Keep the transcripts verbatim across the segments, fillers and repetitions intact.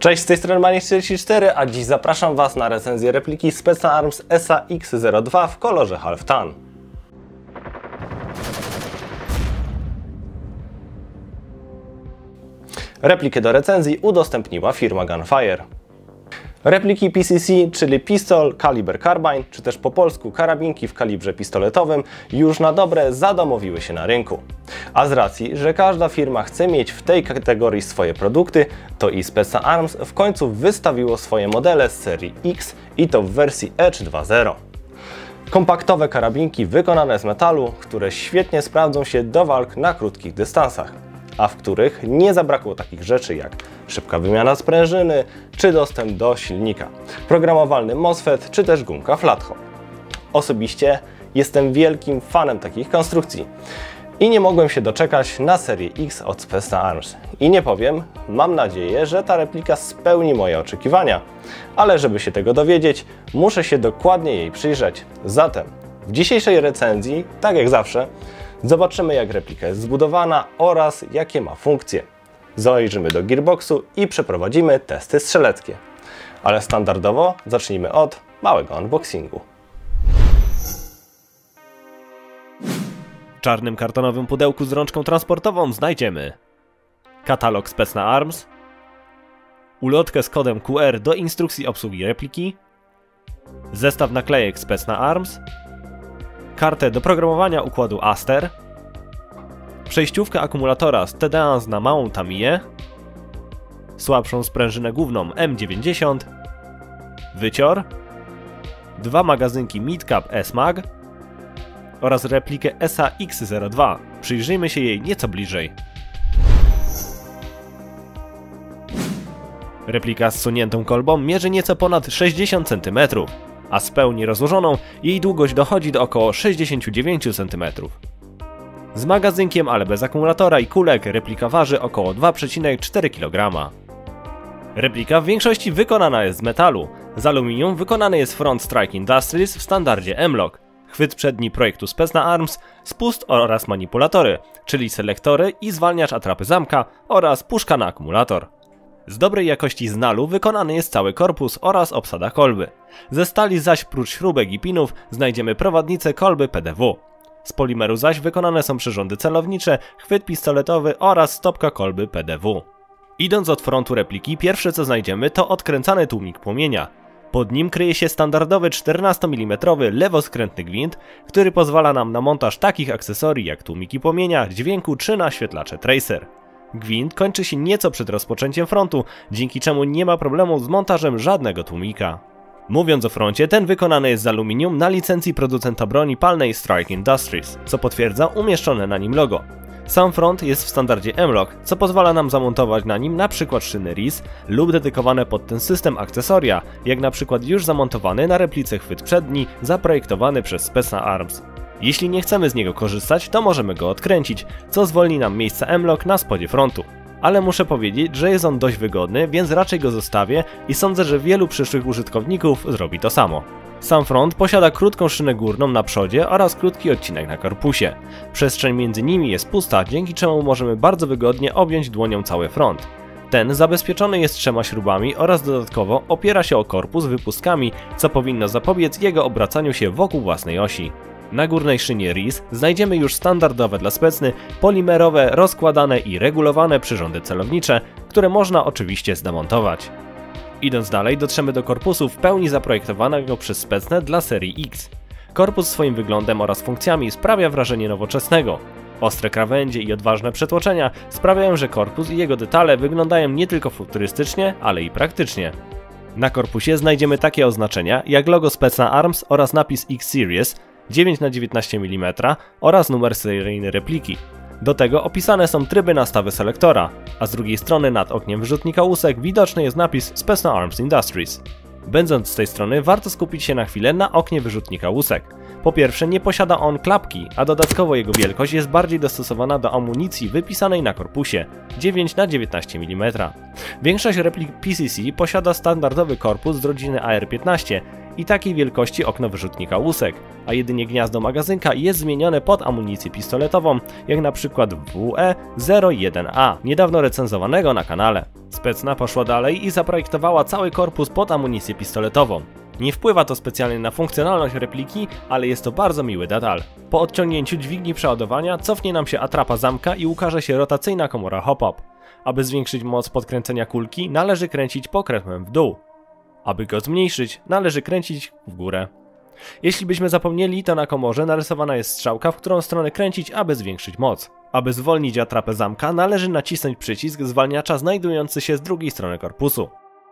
Cześć, z tej strony Maniek czterdzieści cztery, a dziś zapraszam Was na recenzję repliki Specna Arms S A X zero dwa w kolorze Half Tan. Replikę do recenzji udostępniła firma Gunfire. Repliki P C C, czyli Pistol Caliber Carbine, czy też po polsku karabinki w kalibrze pistoletowym, już na dobre zadomowiły się na rynku. A z racji, że każda firma chce mieć w tej kategorii swoje produkty, to i Specna Arms w końcu wystawiło swoje modele z serii X i to w wersji Edge dwa zero. Kompaktowe karabinki wykonane z metalu, które świetnie sprawdzą się do walk na krótkich dystansach, a w których nie zabrakło takich rzeczy jak szybka wymiana sprężyny, czy dostęp do silnika, programowalny MOSFET, czy też gumka flathop. Osobiście jestem wielkim fanem takich konstrukcji i nie mogłem się doczekać na serię X od Specna Arms. I nie powiem, mam nadzieję, że ta replika spełni moje oczekiwania, ale żeby się tego dowiedzieć, muszę się dokładnie jej przyjrzeć. Zatem w dzisiejszej recenzji, tak jak zawsze, zobaczymy, jak replika jest zbudowana oraz jakie ma funkcje. Zajrzymy do gearboxu i przeprowadzimy testy strzeleckie. Ale standardowo zacznijmy od małego unboxingu. W czarnym kartonowym pudełku z rączką transportową znajdziemy katalog Specna Arms, ulotkę z kodem Q R do instrukcji obsługi repliki, zestaw naklejek Specna Arms, kartę do programowania układu Aster, przejściówkę akumulatora z T D A na małą Tamiję, słabszą sprężynę główną M dziewięćdziesiąt, wycior, dwa magazynki Midcap S-Mag oraz replikę S A X zero dwa. Przyjrzyjmy się jej nieco bliżej. Replika z zsuniętą kolbą mierzy nieco ponad sześćdziesiąt centymetrów, a z pełni rozłożoną jej długość dochodzi do około sześćdziesięciu dziewięciu centymetrów. Z magazynkiem, ale bez akumulatora i kulek, replika waży około dwa przecinek cztery kilograma. Replika w większości wykonana jest z metalu. Z aluminium wykonany jest front Strike Industries w standardzie M-Lock, chwyt przedni projektu Specna Arms, spust oraz manipulatory, czyli selektory i zwalniacz atrapy zamka oraz puszka na akumulator. Z dobrej jakości znalu wykonany jest cały korpus oraz obsada kolby. Ze stali zaś prócz śrubek i pinów znajdziemy prowadnice kolby P D W. Z polimeru zaś wykonane są przyrządy celownicze, chwyt pistoletowy oraz stopka kolby P D W. Idąc od frontu repliki, pierwsze co znajdziemy to odkręcany tłumik płomienia. Pod nim kryje się standardowy czternastomilimetrowy lewoskrętny gwint, który pozwala nam na montaż takich akcesorii jak tłumiki płomienia, dźwięku czy naświetlacze tracer. Gwint kończy się nieco przed rozpoczęciem frontu, dzięki czemu nie ma problemu z montażem żadnego tłumika. Mówiąc o froncie, ten wykonany jest z aluminium na licencji producenta broni palnej Strike Industries, co potwierdza umieszczone na nim logo. Sam front jest w standardzie M-Lock, co pozwala nam zamontować na nim np. szyny R I S lub dedykowane pod ten system akcesoria, jak np. już zamontowany na replice chwyt przedni zaprojektowany przez Specna Arms. Jeśli nie chcemy z niego korzystać, to możemy go odkręcić, co zwolni nam miejsce M-Lock na spodzie frontu. Ale muszę powiedzieć, że jest on dość wygodny, więc raczej go zostawię i sądzę, że wielu przyszłych użytkowników zrobi to samo. Sam front posiada krótką szynę górną na przodzie oraz krótki odcinek na korpusie. Przestrzeń między nimi jest pusta, dzięki czemu możemy bardzo wygodnie objąć dłonią cały front. Ten zabezpieczony jest trzema śrubami oraz dodatkowo opiera się o korpus wypustkami, co powinno zapobiec jego obracaniu się wokół własnej osi. Na górnej szynie R I S znajdziemy już standardowe dla Specny, polimerowe, rozkładane i regulowane przyrządy celownicze, które można oczywiście zdemontować. Idąc dalej, dotrzemy do korpusu w pełni zaprojektowanego przez Specnę dla serii X. Korpus swoim wyglądem oraz funkcjami sprawia wrażenie nowoczesnego. Ostre krawędzie i odważne przetłoczenia sprawiają, że korpus i jego detale wyglądają nie tylko futurystycznie, ale i praktycznie. Na korpusie znajdziemy takie oznaczenia jak logo Specna Arms oraz napis X-Series dziewięć na dziewiętnaście milimetrów oraz numer seryjny repliki. Do tego opisane są tryby nastawy selektora, a z drugiej strony nad okniem wyrzutnika łusek widoczny jest napis Specna Arms Industries. Będąc z tej strony warto skupić się na chwilę na oknie wyrzutnika łusek. Po pierwsze, nie posiada on klapki, a dodatkowo jego wielkość jest bardziej dostosowana do amunicji wypisanej na korpusie dziewięć na dziewiętnaście milimetrów. Większość replik P C C posiada standardowy korpus z rodziny A R piętnaście i takiej wielkości okno wyrzutnika łusek, a jedynie gniazdo magazynka jest zmienione pod amunicję pistoletową, jak na przykład W E zero jeden A, niedawno recenzowanego na kanale. Specna poszła dalej i zaprojektowała cały korpus pod amunicję pistoletową. Nie wpływa to specjalnie na funkcjonalność repliki, ale jest to bardzo miły detal. Po odciągnięciu dźwigni przeładowania cofnie nam się atrapa zamka i ukaże się rotacyjna komora hop-up. Aby zwiększyć moc podkręcenia kulki, należy kręcić pokrętłem w dół. Aby go zmniejszyć, należy kręcić w górę. Jeśli byśmy zapomnieli, to na komorze narysowana jest strzałka, w którą stronę kręcić, aby zwiększyć moc. Aby zwolnić atrapę zamka, należy nacisnąć przycisk zwalniacza znajdujący się z drugiej strony korpusu.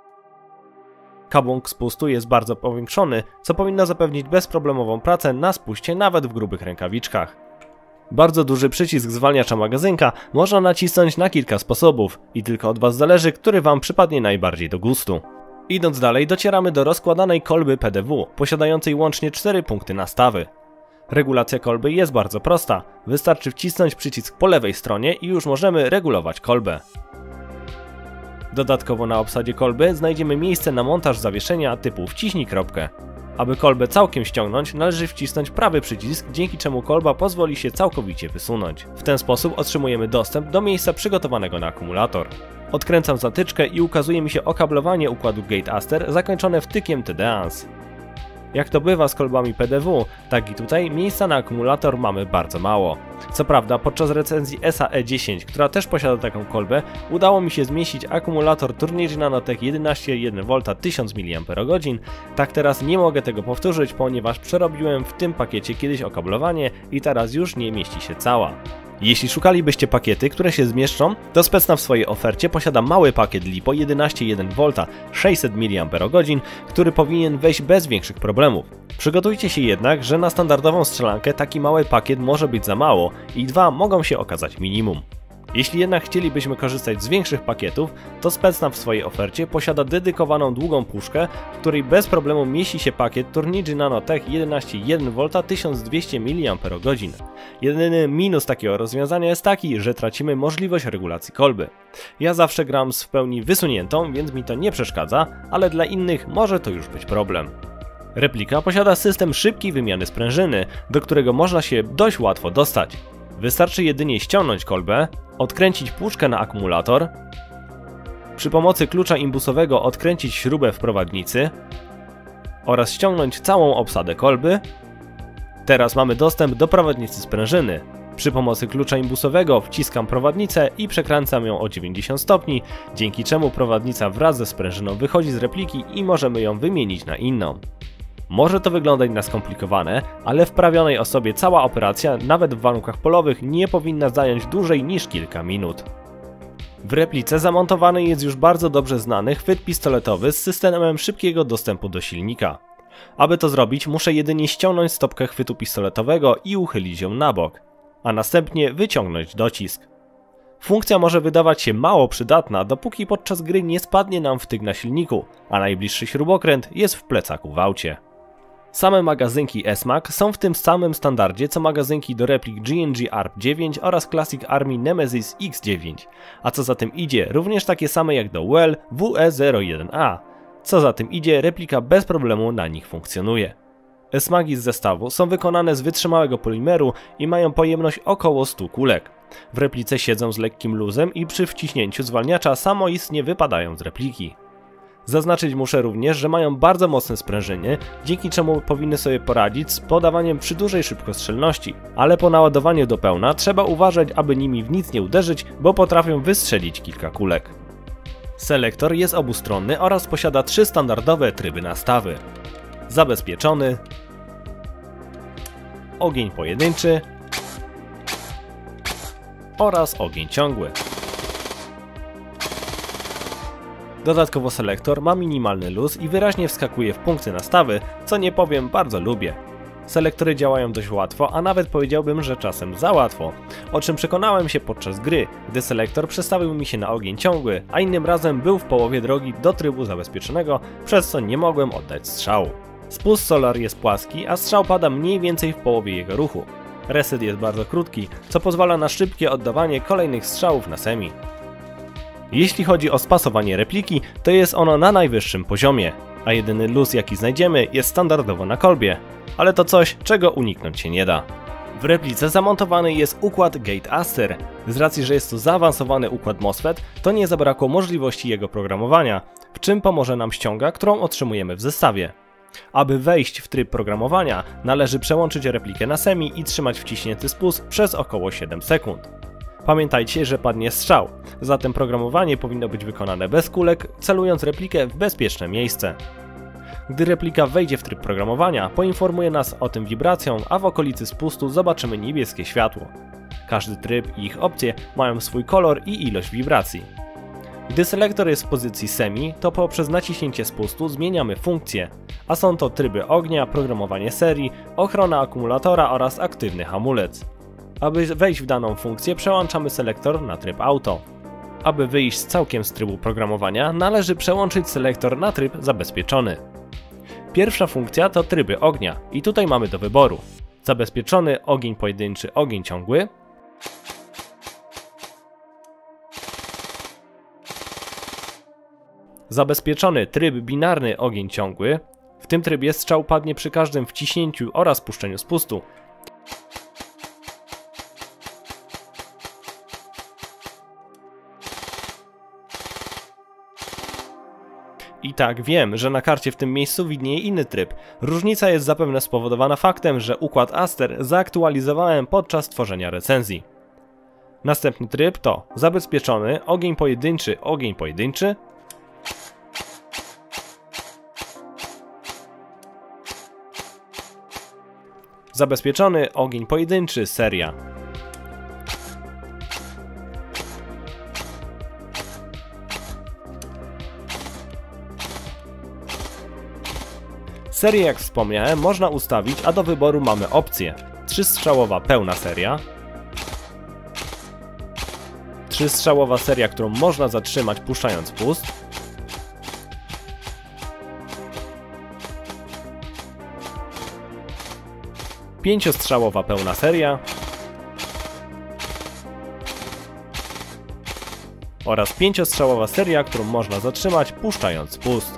Kabłąk spustu jest bardzo powiększony, co powinno zapewnić bezproblemową pracę na spuście nawet w grubych rękawiczkach. Bardzo duży przycisk zwalniacza magazynka można nacisnąć na kilka sposobów i tylko od Was zależy, który Wam przypadnie najbardziej do gustu. Idąc dalej, docieramy do rozkładanej kolby P D W, posiadającej łącznie cztery punkty nastawy. Regulacja kolby jest bardzo prosta, wystarczy wcisnąć przycisk po lewej stronie i już możemy regulować kolbę. Dodatkowo na obsadzie kolby znajdziemy miejsce na montaż zawieszenia typu wciśnij kropkę. Aby kolbę całkiem ściągnąć, należy wcisnąć prawy przycisk, dzięki czemu kolba pozwoli się całkowicie wysunąć. W ten sposób otrzymujemy dostęp do miejsca przygotowanego na akumulator. Odkręcam zatyczkę i ukazuje mi się okablowanie układu Gate Aster zakończone wtykiem T D A N S. Jak to bywa z kolbami P D W, tak i tutaj miejsca na akumulator mamy bardzo mało. Co prawda podczas recenzji S A E dziesięć, która też posiada taką kolbę, udało mi się zmieścić akumulator Turnigy Nanotech jedenaście przecinek jeden wolt tysiąc miliamperogodzin, tak teraz nie mogę tego powtórzyć, ponieważ przerobiłem w tym pakiecie kiedyś okablowanie i teraz już nie mieści się cała. Jeśli szukalibyście pakiety, które się zmieszczą, to Specna w swojej ofercie posiada mały pakiet LiPo jedenaście przecinek jeden wolt sześćset miliamperogodzin, który powinien wejść bez większych problemów. Przygotujcie się jednak, że na standardową strzelankę taki mały pakiet może być za mało i dwa mogą się okazać minimum. Jeśli jednak chcielibyśmy korzystać z większych pakietów, to Specna w swojej ofercie posiada dedykowaną długą puszkę, w której bez problemu mieści się pakiet Turnigy Nanotech jedenaście przecinek jeden wolt tysiąc dwieście miliamperogodzin. Jedyny minus takiego rozwiązania jest taki, że tracimy możliwość regulacji kolby. Ja zawsze gram z w pełni wysuniętą, więc mi to nie przeszkadza, ale dla innych może to już być problem. Replika posiada system szybkiej wymiany sprężyny, do którego można się dość łatwo dostać. Wystarczy jedynie ściągnąć kolbę, odkręcić puszkę na akumulator, przy pomocy klucza imbusowego odkręcić śrubę w prowadnicy oraz ściągnąć całą obsadę kolby. Teraz mamy dostęp do prowadnicy sprężyny. Przy pomocy klucza imbusowego wciskam prowadnicę i przekręcam ją o dziewięćdziesiąt stopni, dzięki czemu prowadnica wraz ze sprężyną wychodzi z repliki i możemy ją wymienić na inną. Może to wyglądać na skomplikowane, ale wprawionej osobie cała operacja, nawet w warunkach polowych, nie powinna zająć dłużej niż kilka minut. W replice zamontowany jest już bardzo dobrze znany chwyt pistoletowy z systemem szybkiego dostępu do silnika. Aby to zrobić, muszę jedynie ściągnąć stopkę chwytu pistoletowego i uchylić ją na bok, a następnie wyciągnąć docisk. Funkcja może wydawać się mało przydatna, dopóki podczas gry nie spadnie nam wtyk na silniku, a najbliższy śrubokręt jest w plecaku w aucie. Same magazynki S M A C są w tym samym standardzie co magazynki do replik G N G A R P dziewięć oraz Classic Army Nemesis X dziewięć, a co za tym idzie, również takie same jak do Well W E zero jeden A. Co za tym idzie, replika bez problemu na nich funkcjonuje. S-magi z zestawu są wykonane z wytrzymałego polimeru i mają pojemność około stu kulek. W replice siedzą z lekkim luzem i przy wciśnięciu zwalniacza samoistnie wypadają z repliki. Zaznaczyć muszę również, że mają bardzo mocne sprężyny, dzięki czemu powinny sobie poradzić z podawaniem przy dużej szybkostrzelności, ale po naładowaniu do pełna trzeba uważać, aby nimi w nic nie uderzyć, bo potrafią wystrzelić kilka kulek. Selektor jest obustronny oraz posiada trzy standardowe tryby nastawy. Zabezpieczony, ogień pojedynczy oraz ogień ciągły. Dodatkowo selektor ma minimalny luz i wyraźnie wskakuje w punkty nastawy, co nie powiem, bardzo lubię. Selektory działają dość łatwo, a nawet powiedziałbym, że czasem za łatwo, o czym przekonałem się podczas gry, gdy selektor przestawił mi się na ogień ciągły, a innym razem był w połowie drogi do trybu zabezpieczonego, przez co nie mogłem oddać strzału. Spust Solar jest płaski, a strzał pada mniej więcej w połowie jego ruchu. Reset jest bardzo krótki, co pozwala na szybkie oddawanie kolejnych strzałów na semi. Jeśli chodzi o spasowanie repliki, to jest ono na najwyższym poziomie. a jedyny luz jaki znajdziemy jest standardowo na kolbie, ale to coś, czego uniknąć się nie da. W replice zamontowany jest układ Gate Aster. Z racji, że jest to zaawansowany układ MOSFET, to nie zabrakło możliwości jego programowania, w czym pomoże nam ściąga, którą otrzymujemy w zestawie. Aby wejść w tryb programowania, należy przełączyć replikę na semi i trzymać wciśnięty spust przez około siedem sekund. Pamiętajcie, że padnie strzał, zatem programowanie powinno być wykonane bez kulek, celując replikę w bezpieczne miejsce. Gdy replika wejdzie w tryb programowania, poinformuje nas o tym wibracją, a w okolicy spustu zobaczymy niebieskie światło. Każdy tryb i ich opcje mają swój kolor i ilość wibracji. Gdy selektor jest w pozycji semi, to poprzez naciśnięcie spustu zmieniamy funkcję, a są to tryby ognia, programowanie serii, ochrona akumulatora oraz aktywny hamulec. Aby wejść w daną funkcję, przełączamy selektor na tryb auto. Aby wyjść całkiem z trybu programowania, należy przełączyć selektor na tryb zabezpieczony. Pierwsza funkcja to tryby ognia i tutaj mamy do wyboru zabezpieczony, ogień pojedynczy, ogień ciągły, zabezpieczony tryb binarny, ogień ciągły. W tym trybie strzał padnie przy każdym wciśnięciu oraz puszczeniu spustu. I tak, wiem, że na karcie w tym miejscu widnieje inny tryb. Różnica jest zapewne spowodowana faktem, że układ Aster zaktualizowałem podczas tworzenia recenzji. Następny tryb to zabezpieczony, ogień pojedynczy, ogień pojedynczy, zabezpieczony, ogień pojedynczy, seria. Serię, jak wspomniałem, można ustawić, a do wyboru mamy opcje trzystrzałowa pełna seria, trzystrzałowa seria, którą można zatrzymać puszczając spust, pięciostrzałowa pełna seria oraz pięciostrzałowa seria, którą można zatrzymać puszczając spust.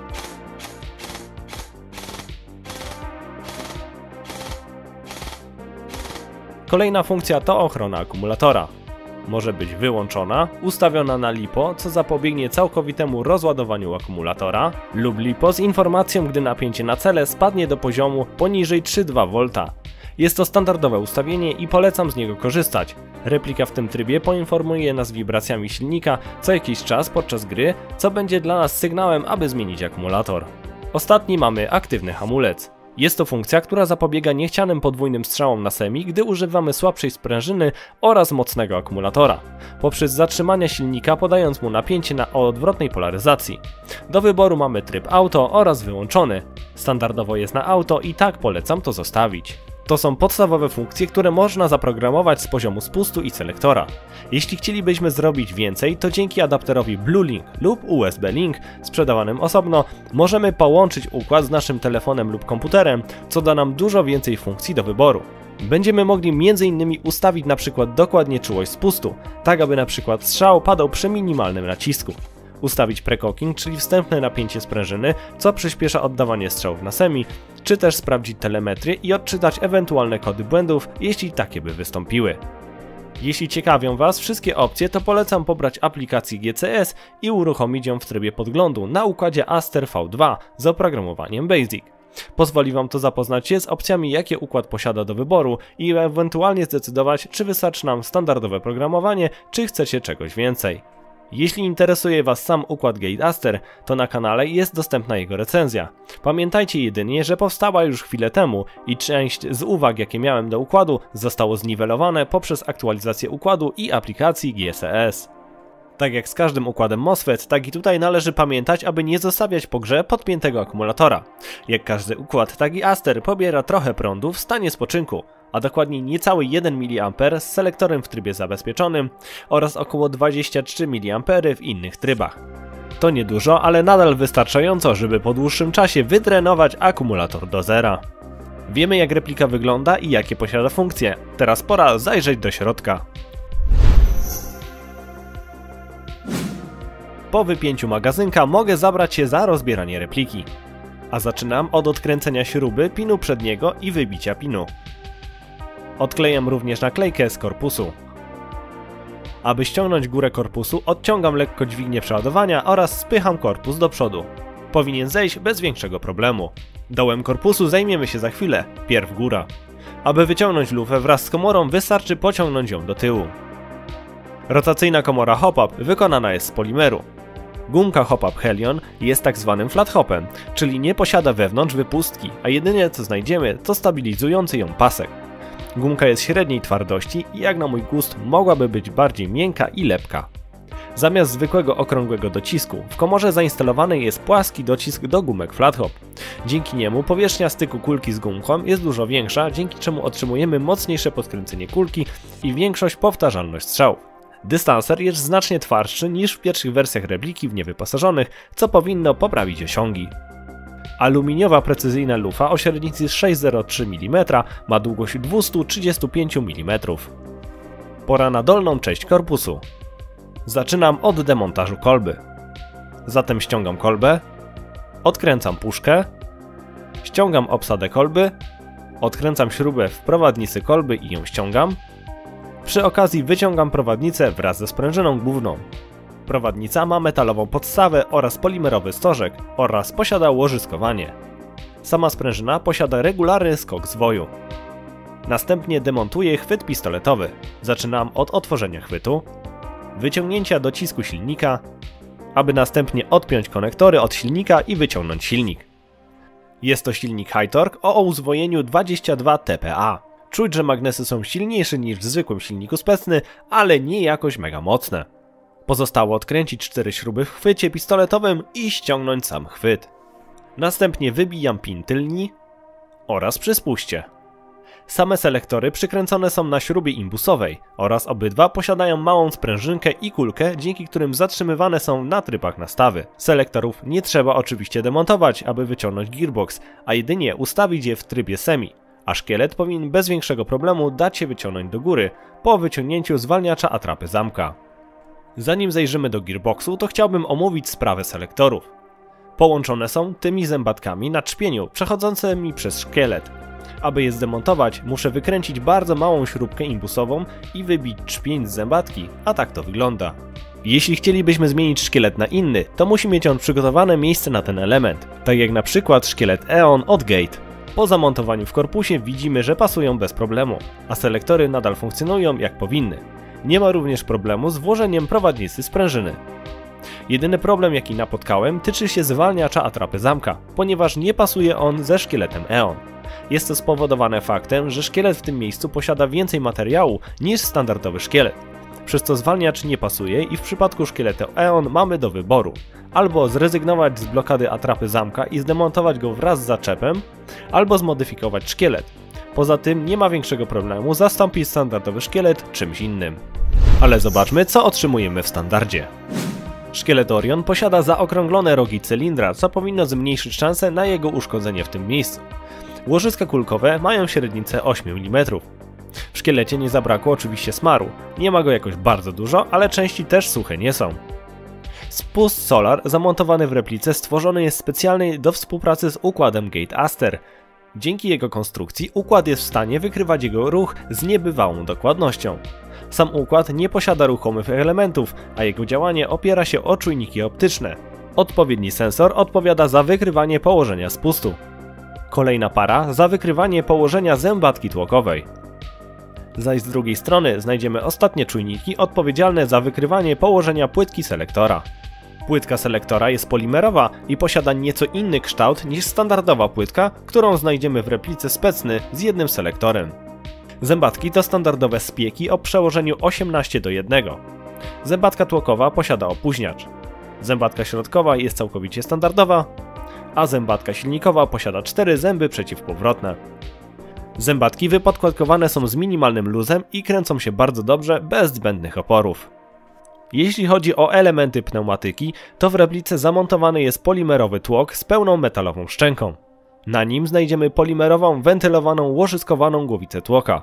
Kolejna funkcja to ochrona akumulatora. Może być wyłączona, ustawiona na LiPo, co zapobiegnie całkowitemu rozładowaniu akumulatora, lub LiPo z informacją, gdy napięcie na cele spadnie do poziomu poniżej trzy przecinek dwa wolta. Jest to standardowe ustawienie i polecam z niego korzystać. Replika w tym trybie poinformuje nas wibracjami silnika co jakiś czas podczas gry, co będzie dla nas sygnałem, aby zmienić akumulator. Ostatni mamy aktywny hamulec. Jest to funkcja, która zapobiega niechcianym podwójnym strzałom na semi, gdy używamy słabszej sprężyny oraz mocnego akumulatora, poprzez zatrzymanie silnika podając mu napięcie na o odwrotnej polaryzacji. Do wyboru mamy tryb auto oraz wyłączony. Standardowo jest na auto i tak polecam to zostawić. To są podstawowe funkcje, które można zaprogramować z poziomu spustu i selektora. Jeśli chcielibyśmy zrobić więcej, to dzięki adapterowi BlueLink lub U S B Link sprzedawanym osobno możemy połączyć układ z naszym telefonem lub komputerem, co da nam dużo więcej funkcji do wyboru. Będziemy mogli między innymi ustawić np. dokładnie czułość spustu, tak aby np. strzał padał przy minimalnym nacisku. Ustawić precocking, czyli wstępne napięcie sprężyny, co przyspiesza oddawanie strzałów na semi, czy też sprawdzić telemetrię i odczytać ewentualne kody błędów, jeśli takie by wystąpiły. Jeśli ciekawią Was wszystkie opcje, to polecam pobrać aplikację G C S i uruchomić ją w trybie podglądu na układzie Aster V dwa z oprogramowaniem BASIC. Pozwoli Wam to zapoznać się z opcjami, jakie układ posiada do wyboru i ewentualnie zdecydować, czy wystarczy nam standardowe programowanie, czy chcecie czegoś więcej. Jeśli interesuje Was sam układ Gate Aster, to na kanale jest dostępna jego recenzja. Pamiętajcie jedynie, że powstała już chwilę temu i część z uwag, jakie miałem do układu, zostało zniwelowane poprzez aktualizację układu i aplikacji G C S. Tak jak z każdym układem MOSFET, tak i tutaj należy pamiętać, aby nie zostawiać po grze podpiętego akumulatora. Jak każdy układ, tak i Aster pobiera trochę prądu w stanie spoczynku, a dokładniej niecały jeden miliamper z selektorem w trybie zabezpieczonym oraz około dwadzieścia trzy miliampery w innych trybach. To niedużo, ale nadal wystarczająco, żeby po dłuższym czasie wydrenować akumulator do zera. Wiemy, jak replika wygląda i jakie posiada funkcje. Teraz pora zajrzeć do środka. Po wypięciu magazynka mogę zabrać się za rozbieranie repliki. a zaczynam od odkręcenia śruby pinu przedniego i wybicia pinu. Odklejam również naklejkę z korpusu. Aby ściągnąć górę korpusu, odciągam lekko dźwignię przeładowania oraz spycham korpus do przodu. Powinien zejść bez większego problemu. Dołem korpusu zajmiemy się za chwilę, pierw góra. Aby wyciągnąć lufę wraz z komorą, wystarczy pociągnąć ją do tyłu. Rotacyjna komora hop-up wykonana jest z polimeru. Gumka hop-up Helion jest tak zwanym flat hopem, czyli nie posiada wewnątrz wypustki, a jedynie co znajdziemy to stabilizujący ją pasek. Gumka jest średniej twardości i jak na mój gust mogłaby być bardziej miękka i lepka. Zamiast zwykłego okrągłego docisku, w komorze zainstalowany jest płaski docisk do gumek flat hop. Dzięki niemu powierzchnia styku kulki z gumką jest dużo większa, dzięki czemu otrzymujemy mocniejsze podkręcenie kulki i większość powtarzalność strzałów. Dystanser jest znacznie twardszy niż w pierwszych wersjach repliki w niewyposażonych, co powinno poprawić osiągi. Aluminiowa precyzyjna lufa o średnicy sześć przecinek zero trzy milimetra ma długość dwieście trzydzieści pięć milimetrów. Pora na dolną część korpusu. Zaczynam od demontażu kolby. Zatem ściągam kolbę, odkręcam puszkę, ściągam obsadę kolby, odkręcam śrubę w prowadnicy kolby i ją ściągam. Przy okazji wyciągam prowadnicę wraz ze sprężyną główną. Prowadnica ma metalową podstawę oraz polimerowy stożek oraz posiada łożyskowanie. Sama sprężyna posiada regularny skok zwoju. Następnie demontuję chwyt pistoletowy. Zaczynam od otworzenia chwytu, wyciągnięcia docisku silnika, aby następnie odpiąć konektory od silnika i wyciągnąć silnik. Jest to silnik High Torque o uzwojeniu dwadzieścia dwa T P A. Czuć, że magnesy są silniejsze niż w zwykłym silniku specny, ale nie jakoś mega mocne. Pozostało odkręcić cztery śruby w chwycie pistoletowym i ściągnąć sam chwyt. Następnie wybijam pin tylni oraz przy spuście. Same selektory przykręcone są na śrubie imbusowej oraz obydwa posiadają małą sprężynkę i kulkę, dzięki którym zatrzymywane są na trybach nastawy. Selektorów nie trzeba oczywiście demontować, aby wyciągnąć gearbox, a jedynie ustawić je w trybie semi, a szkielet powinien bez większego problemu dać się wyciągnąć do góry po wyciągnięciu zwalniacza atrapy zamka. Zanim zajrzymy do gearboxu, to chciałbym omówić sprawę selektorów. Połączone są tymi zębatkami na trzpieniu przechodzącymi przez szkielet. Aby je zdemontować, muszę wykręcić bardzo małą śrubkę imbusową i wybić trzpień z zębatki, a tak to wygląda. Jeśli chcielibyśmy zmienić szkielet na inny, to musi mieć on przygotowane miejsce na ten element, tak jak na przykład szkielet Eon od Gate. Po zamontowaniu w korpusie widzimy, że pasują bez problemu, a selektory nadal funkcjonują jak powinny. Nie ma również problemu z włożeniem prowadnicy sprężyny. Jedyny problem, jaki napotkałem, tyczy się zwalniacza atrapy zamka, ponieważ nie pasuje on ze szkieletem Eon. Jest to spowodowane faktem, że szkielet w tym miejscu posiada więcej materiału niż standardowy szkielet. Przez to zwalniacz nie pasuje i w przypadku szkieletu Eon mamy do wyboru: albo zrezygnować z blokady atrapy zamka i zdemontować go wraz z zaczepem, albo zmodyfikować szkielet. Poza tym nie ma większego problemu zastąpić standardowy szkielet czymś innym. Ale zobaczmy, co otrzymujemy w standardzie. Szkielet Orion posiada zaokrąglone rogi cylindra, co powinno zmniejszyć szanse na jego uszkodzenie w tym miejscu. Łożyska kulkowe mają średnicę osiem milimetrów. W szkielecie nie zabrakło oczywiście smaru, nie ma go jakoś bardzo dużo, ale części też suche nie są. Spust Solar zamontowany w replice stworzony jest specjalnie do współpracy z układem Gate Aster. Dzięki jego konstrukcji układ jest w stanie wykrywać jego ruch z niebywałą dokładnością. Sam układ nie posiada ruchomych elementów, a jego działanie opiera się o czujniki optyczne. Odpowiedni sensor odpowiada za wykrywanie położenia spustu. Kolejna para za wykrywanie położenia zębatki tłokowej. Zaś z drugiej strony znajdziemy ostatnie czujniki odpowiedzialne za wykrywanie położenia płytki selektora. Płytka selektora jest polimerowa i posiada nieco inny kształt niż standardowa płytka, którą znajdziemy w replice specny z jednym selektorem. Zębatki to standardowe spieki o przełożeniu osiemnaście do jednego. Zębatka tłokowa posiada opóźniacz. Zębatka środkowa jest całkowicie standardowa, a zębatka silnikowa posiada cztery zęby przeciwpowrotne. Zębatki wypodkładkowane są z minimalnym luzem i kręcą się bardzo dobrze bez zbędnych oporów. Jeśli chodzi o elementy pneumatyki, to w replice zamontowany jest polimerowy tłok z pełną metalową szczęką. Na nim znajdziemy polimerową, wentylowaną, łożyskowaną głowicę tłoka.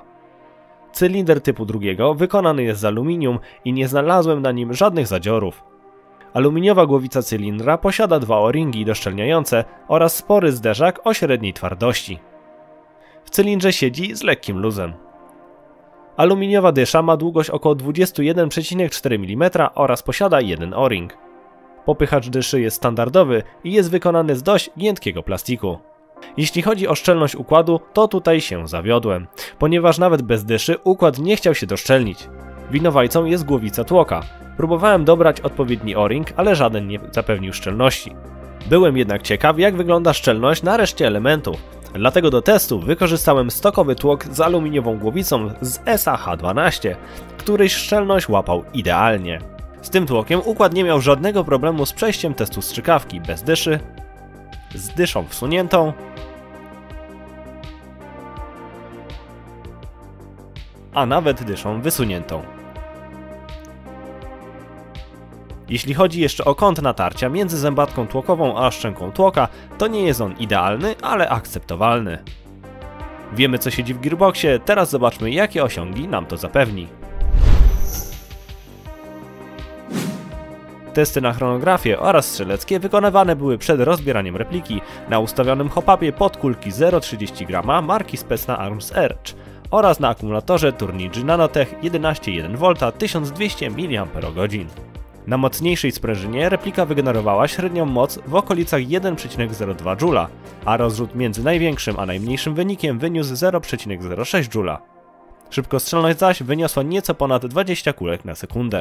Cylinder typu drugiego wykonany jest z aluminium i nie znalazłem na nim żadnych zadziorów. Aluminiowa głowica cylindra posiada dwa o-ringi doszczelniające oraz spory zderzak o średniej twardości. W cylindrze siedzi z lekkim luzem. Aluminiowa dysza ma długość około dwadzieścia jeden przecinek cztery milimetra oraz posiada jeden o-ring. Popychacz dyszy jest standardowy i jest wykonany z dość giętkiego plastiku. Jeśli chodzi o szczelność układu, to tutaj się zawiodłem, ponieważ nawet bez dyszy układ nie chciał się doszczelnić. Winowajcą jest głowica tłoka. Próbowałem dobrać odpowiedni o-ring, ale żaden nie zapewnił szczelności. Byłem jednak ciekaw, jak wygląda szczelność na reszcie elementów. Dlatego do testu wykorzystałem stokowy tłok z aluminiową głowicą z S A H dwanaście, której szczelność łapał idealnie. Z tym tłokiem układ nie miał żadnego problemu z przejściem testu strzykawki bez dyszy, z dyszą wsuniętą, a nawet dyszą wysuniętą. Jeśli chodzi jeszcze o kąt natarcia między zębatką tłokową a szczęką tłoka, to nie jest on idealny, ale akceptowalny. Wiemy, co siedzi w gearboxie, teraz zobaczmy, jakie osiągi nam to zapewni. Testy na chronografię oraz strzeleckie wykonywane były przed rozbieraniem repliki na ustawionym hop-upie pod kulki zero przecinek trzydzieści grama marki Spetsna Arms Edge oraz na akumulatorze Turnigy Nanotech jedenaście przecinek jeden wolta tysiąc dwieście miliampergodzin. Na mocniejszej sprężynie replika wygenerowała średnią moc w okolicach jeden przecinek zero dwa dżula, a rozrzut między największym a najmniejszym wynikiem wyniósł zero przecinek zero sześć dżula. Szybkostrzelność zaś wyniosła nieco ponad dwadzieścia kulek na sekundę.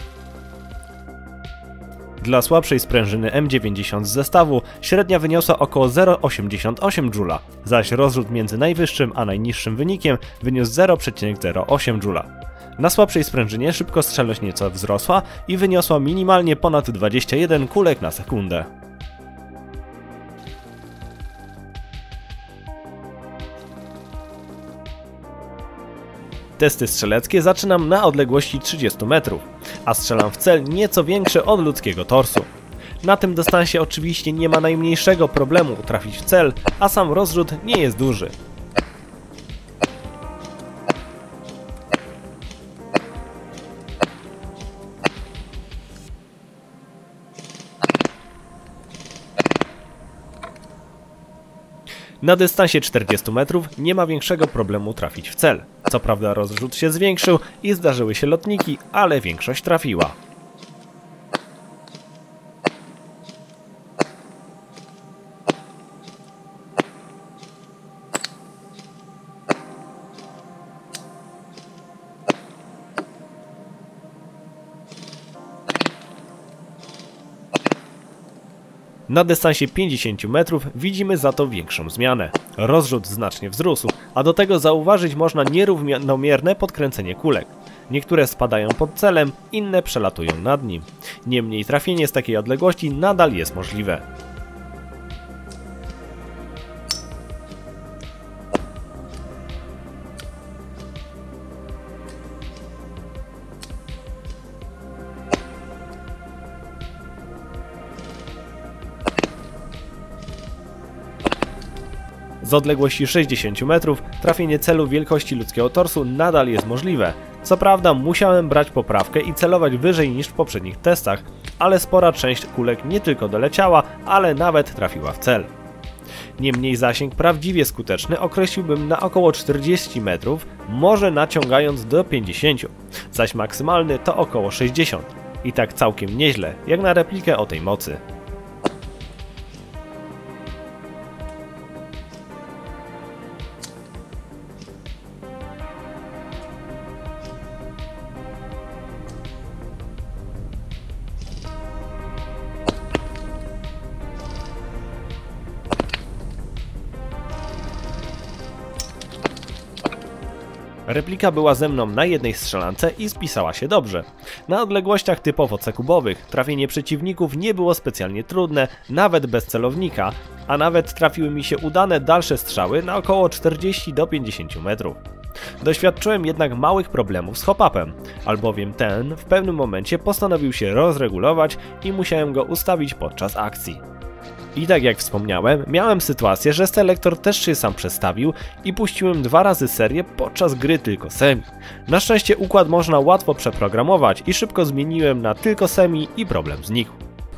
Dla słabszej sprężyny M dziewięćdziesiąt z zestawu średnia wyniosła około zero przecinek osiemdziesiąt osiem dżula, zaś rozrzut między najwyższym a najniższym wynikiem wyniósł zero przecinek zero osiem dżula. Na słabszej sprężynie szybkostrzelność nieco wzrosła i wyniosła minimalnie ponad dwadzieścia jeden kulek na sekundę. Testy strzeleckie zaczynam na odległości trzydziestu metrów, a strzelam w cel nieco większy od ludzkiego torsu. Na tym dystansie oczywiście nie ma najmniejszego problemu trafić w cel, a sam rozrzut nie jest duży. Na dystansie czterdziestu metrów nie ma większego problemu trafić w cel. Co prawda rozrzut się zwiększył i zdarzyły się lotniki, ale większość trafiła. Na dystansie pięćdziesięciu metrów widzimy za to większą zmianę. Rozrzut znacznie wzrósł, a do tego zauważyć można nierównomierne podkręcenie kulek. Niektóre spadają pod celem, inne przelatują nad nim. Niemniej trafienie z takiej odległości nadal jest możliwe. Z odległości sześćdziesięciu metrów trafienie celu wielkości ludzkiego torsu nadal jest możliwe. Co prawda musiałem brać poprawkę i celować wyżej niż w poprzednich testach, ale spora część kulek nie tylko doleciała, ale nawet trafiła w cel. Niemniej zasięg prawdziwie skuteczny określiłbym na około czterdzieści metrów, może naciągając do pięćdziesięciu, zaś maksymalny to około sześćdziesiąt. I tak całkiem nieźle, jak na replikę o tej mocy. Replika była ze mną na jednej strzelance i spisała się dobrze. Na odległościach typowo C-kubowych trafienie przeciwników nie było specjalnie trudne, nawet bez celownika, a nawet trafiły mi się udane dalsze strzały na około czterdzieści do pięćdziesięciu metrów. Doświadczyłem jednak małych problemów z hop-upem, albowiem ten w pewnym momencie postanowił się rozregulować i musiałem go ustawić podczas akcji. I tak jak wspomniałem, miałem sytuację, że selektor też się sam przestawił i puściłem dwa razy serię podczas gry tylko semi. Na szczęście układ można łatwo przeprogramować i szybko zmieniłem na tylko semi i problem znikł.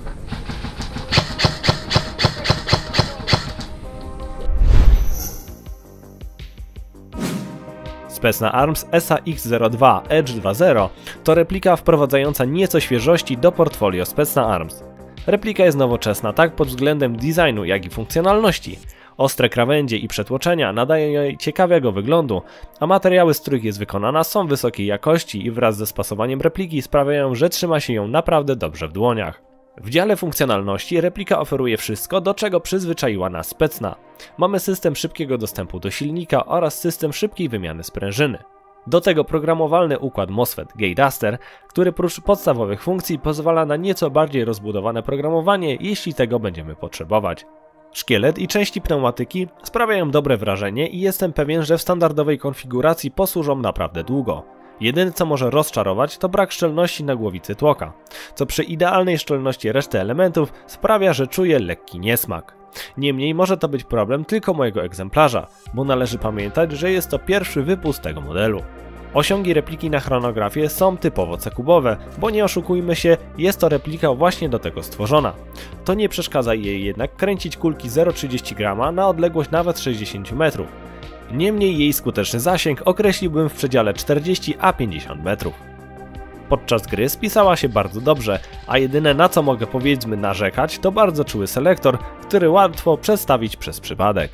Specna Arms S A X zero dwa Edge dwa zero to replika wprowadzająca nieco świeżości do portfolio Specna Arms. Replika jest nowoczesna tak pod względem designu, jak i funkcjonalności. Ostre krawędzie i przetłoczenia nadają jej ciekawego wyglądu, a materiały, z których jest wykonana, są wysokiej jakości i wraz ze spasowaniem repliki sprawiają, że trzyma się ją naprawdę dobrze w dłoniach. W dziale funkcjonalności replika oferuje wszystko, do czego przyzwyczaiła nas Specna. Mamy system szybkiego dostępu do silnika oraz system szybkiej wymiany sprężyny. Do tego programowalny układ MOSFET Gate-Aster, który prócz podstawowych funkcji pozwala na nieco bardziej rozbudowane programowanie, jeśli tego będziemy potrzebować. Szkielet i części pneumatyki sprawiają dobre wrażenie i jestem pewien, że w standardowej konfiguracji posłużą naprawdę długo. Jedyne co może rozczarować to brak szczelności na głowicy tłoka, co przy idealnej szczelności reszty elementów sprawia, że czuję lekki niesmak. Niemniej może to być problem tylko mojego egzemplarza, bo należy pamiętać, że jest to pierwszy wypust tego modelu. Osiągi repliki na chronografie są typowo C-kubowe, bo nie oszukujmy się, jest to replika właśnie do tego stworzona. To nie przeszkadza jej jednak kręcić kulki zero przecinek trzydzieści grama na odległość nawet sześćdziesiąt metrów. Niemniej jej skuteczny zasięg określiłbym w przedziale czterdzieści a pięćdziesiąt metrów. Podczas gry spisała się bardzo dobrze, a jedyne na co mogę powiedzmy narzekać to bardzo czuły selektor, który łatwo przestawić przez przypadek.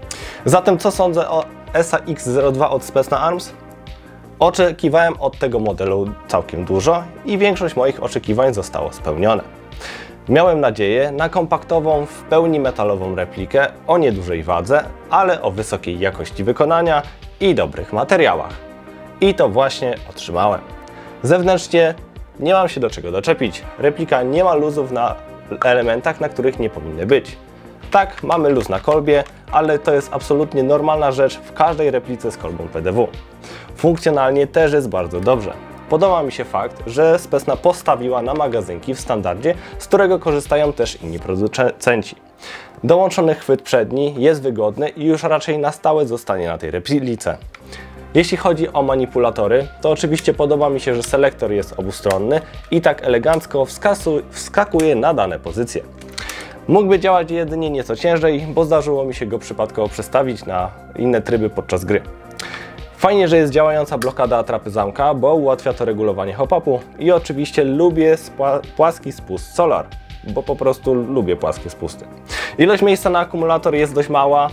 Zatem co sądzę o S A X zero dwa od Specna Arms? Oczekiwałem od tego modelu całkiem dużo i większość moich oczekiwań zostało spełnione. Miałem nadzieję na kompaktową, w pełni metalową replikę o niedużej wadze, ale o wysokiej jakości wykonania i dobrych materiałach. I to właśnie otrzymałem. Zewnętrznie nie mam się do czego doczepić. Replika nie ma luzów na elementach, na których nie powinny być. Tak, mamy luz na kolbie, ale to jest absolutnie normalna rzecz w każdej replice z kolbą P D W. Funkcjonalnie też jest bardzo dobrze. Podoba mi się fakt, że Specna postawiła na magazynki w standardzie, z którego korzystają też inni producenci. Dołączony chwyt przedni jest wygodny i już raczej na stałe zostanie na tej replice. Jeśli chodzi o manipulatory, to oczywiście podoba mi się, że selektor jest obustronny i tak elegancko wskakuje na dane pozycje. Mógłby działać jedynie nieco ciężej, bo zdarzyło mi się go przypadkowo przestawić na inne tryby podczas gry. Fajnie, że jest działająca blokada atrapy zamka, bo ułatwia to regulowanie hop-upu i oczywiście lubię płaski spust Solar, bo po prostu lubię płaskie spusty. Ilość miejsca na akumulator jest dość mała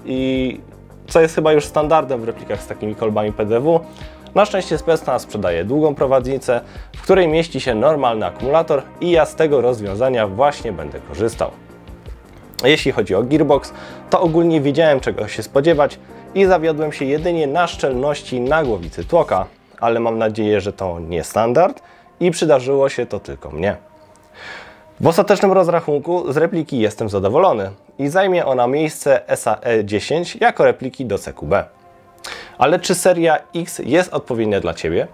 i co jest chyba już standardem w replikach z takimi kolbami P D W. Na szczęście Specna sprzedaje długą prowadnicę, w której mieści się normalny akumulator i ja z tego rozwiązania właśnie będę korzystał. Jeśli chodzi o gearbox, to ogólnie wiedziałem czego się spodziewać i zawiodłem się jedynie na szczelności na głowicy tłoka, ale mam nadzieję, że to nie standard i przydarzyło się to tylko mnie. W ostatecznym rozrachunku z repliki jestem zadowolony i zajmie ona miejsce S A E dziesięć jako repliki do C Q B. Ale czy seria X jest odpowiednia dla Ciebie?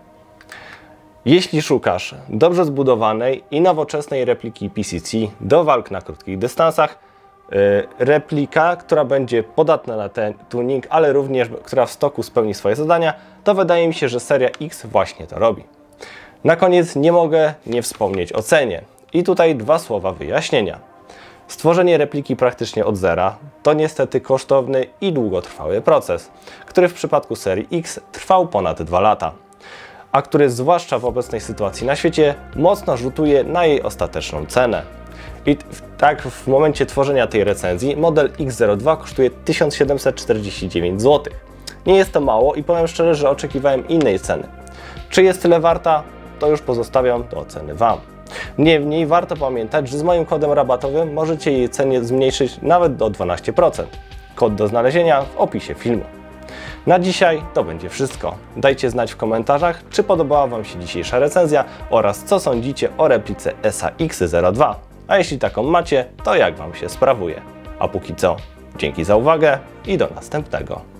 Jeśli szukasz dobrze zbudowanej i nowoczesnej repliki P C C do walk na krótkich dystansach, replika, która będzie podatna na ten tuning, ale również która w stoku spełni swoje zadania, to wydaje mi się, że seria X właśnie to robi. Na koniec nie mogę nie wspomnieć o cenie. I tutaj dwa słowa wyjaśnienia. Stworzenie repliki praktycznie od zera to niestety kosztowny i długotrwały proces, który w przypadku serii X trwał ponad dwa lata, a który zwłaszcza w obecnej sytuacji na świecie mocno rzutuje na jej ostateczną cenę. I tak w momencie tworzenia tej recenzji model X zero dwa kosztuje tysiąc siedemset czterdzieści dziewięć złotych. Nie jest to mało i powiem szczerze, że oczekiwałem innej ceny. Czy jest tyle warta? To już pozostawiam do oceny Wam. Niemniej warto pamiętać, że z moim kodem rabatowym możecie jej cenę zmniejszyć nawet do dwanaście procent. Kod do znalezienia w opisie filmu. Na dzisiaj to będzie wszystko. Dajcie znać w komentarzach, czy podobała Wam się dzisiejsza recenzja oraz co sądzicie o replice S A X zero dwa. A jeśli taką macie, to jak Wam się sprawuje. A póki co, dzięki za uwagę i do następnego.